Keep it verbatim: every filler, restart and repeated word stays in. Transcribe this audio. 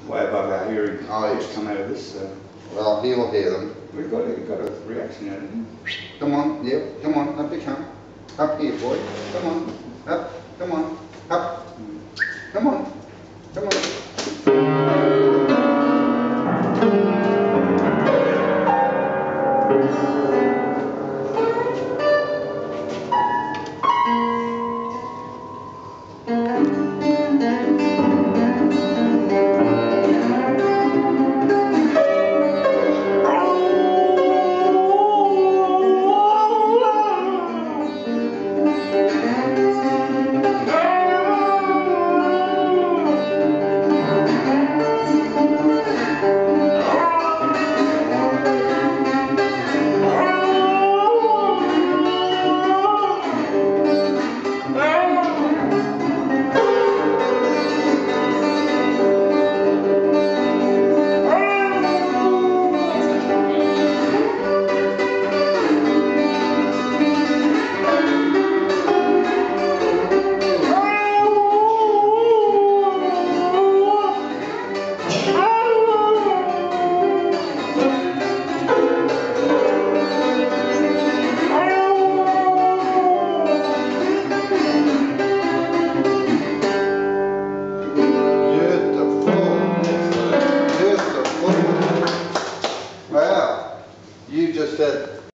way above our hearing. Oh, yes. Come out of this. So. Well, he'll hear them. We've got a, got a reaction out of him. Come on, yep, come on, up you come. Up here, boy. Come on, up, come on, up. Come on, come on.